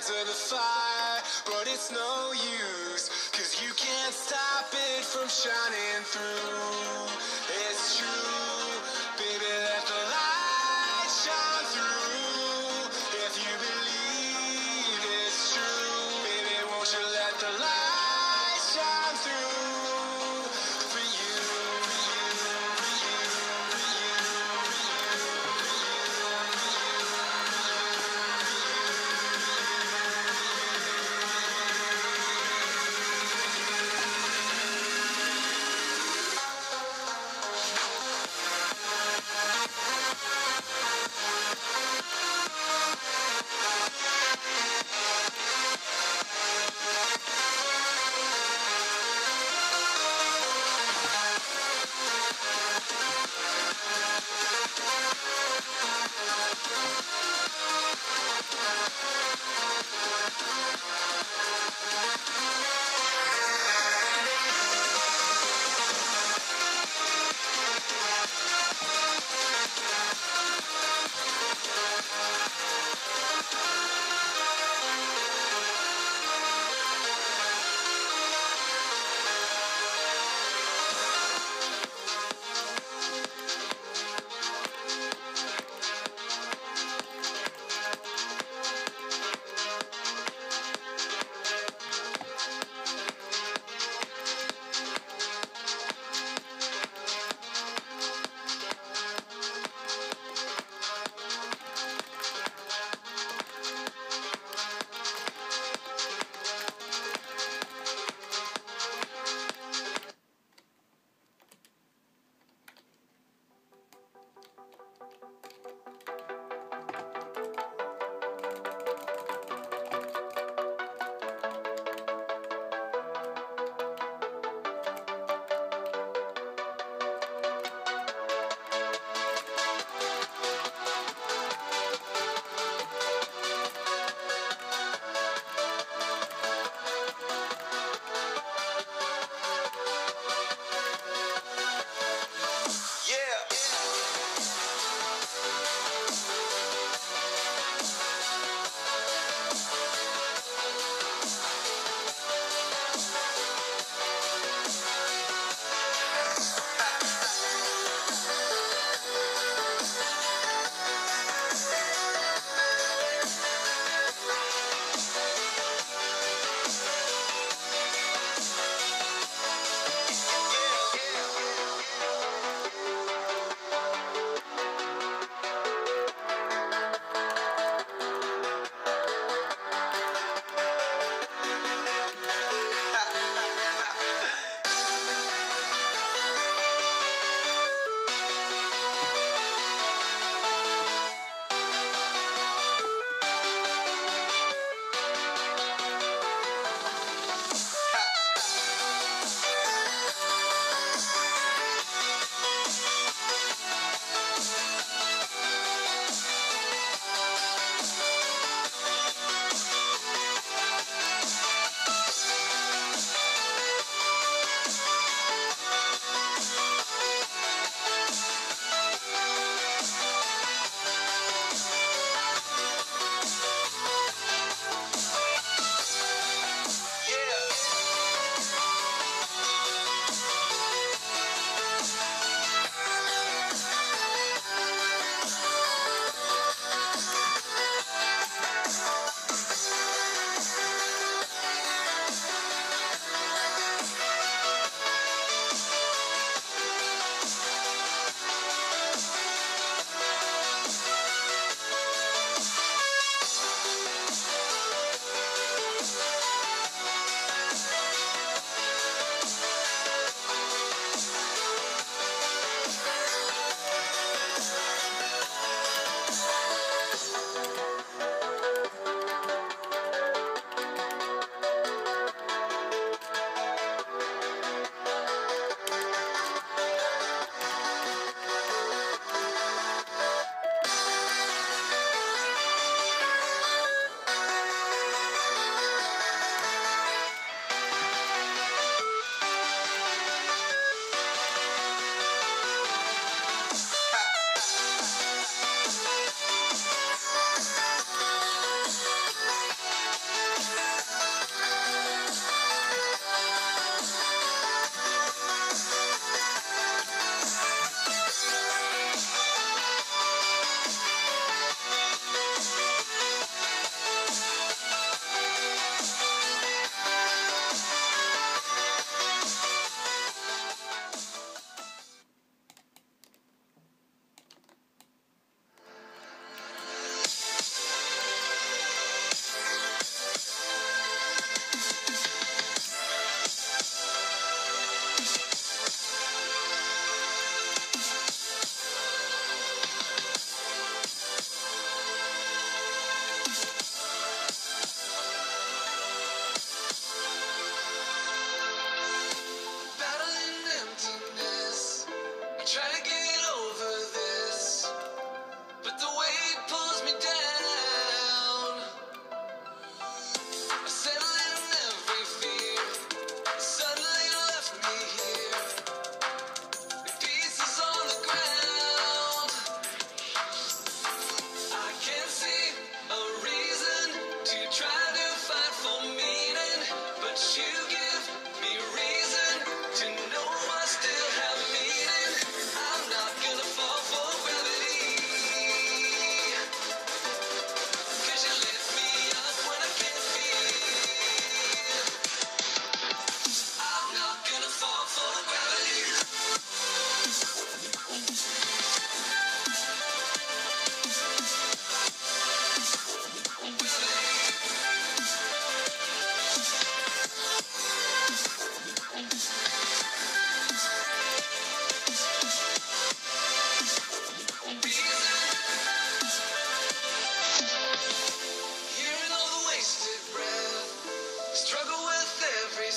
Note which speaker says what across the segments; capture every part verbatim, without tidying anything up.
Speaker 1: of the fire, but it's no use, cause you can't stop it from shining through. It's true, baby, let the light shine through. If you believe it's true, baby, won't you let the light shine through for you, for you, for you, for you,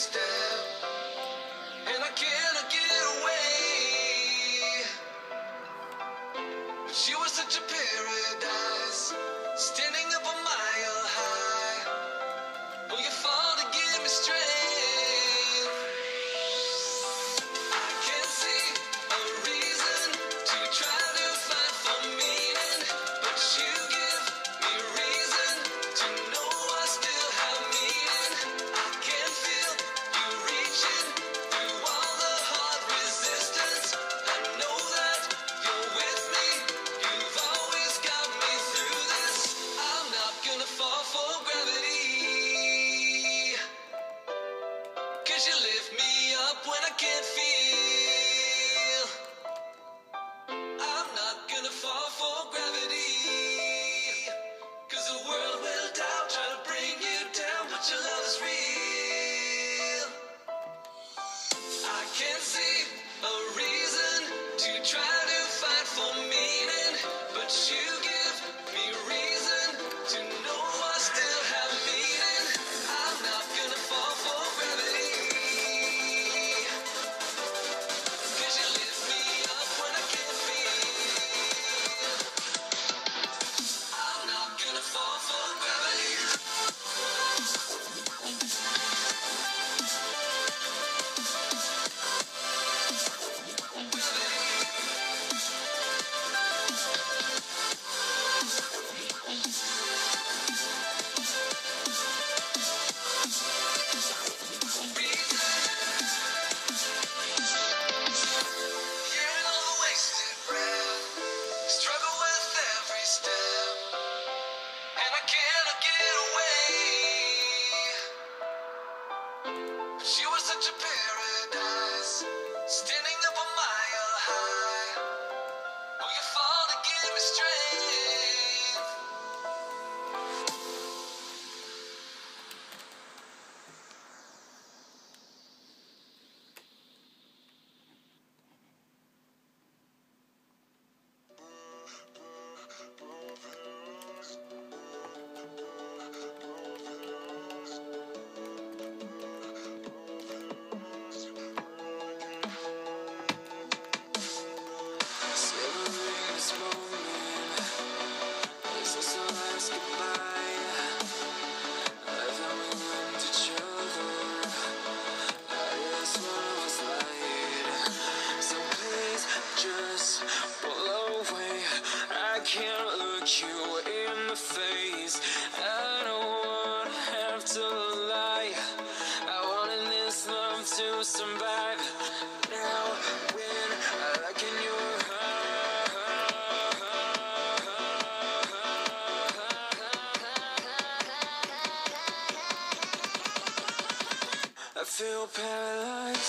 Speaker 1: step, and I cannot get away. But you were such a paradise, standing up a mile high. Oh, you fall to give me strength. I can't see a reason to try to find for meaning, but you give me reason to know I still have meaning. I can feel you reaching through all the hard resistance. I know that you're with me. You've always got me through this. I'm not gonna fall for gravity, 'cause you lift me up when I can't feel. I'm not gonna fall for gravity, 'cause the world will doubt, try to bring you down, but your love is real. I can't see a reason to try to find for meaning, but you give me reason to know I still have meaning. I'm not gonna fall for gravity, 'cause you lift me up when I can't feel. I'm not gonna fall for gravity. Hearing all the wasted breath, struggle with every step, and I cannot get away. But you were such a paradise, standing up a mile high. Oh, you fall to give me strength. Savoring this moment, is this our last goodbye? Life that we went each other, I just one of us lied. So please just pull away. I can't look you in the face. I don't wanna have to lie. I wanted this love to survive. Now when I look in your I feel paralyzed.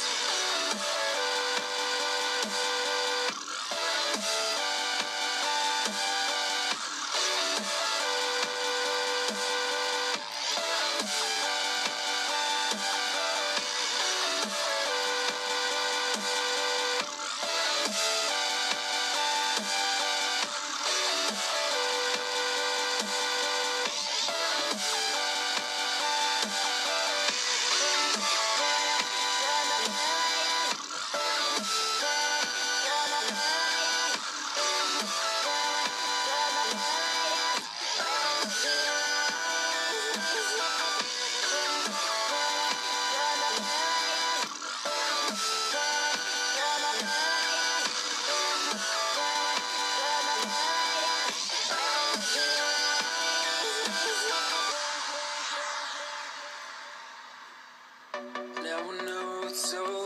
Speaker 1: Now I know it's over.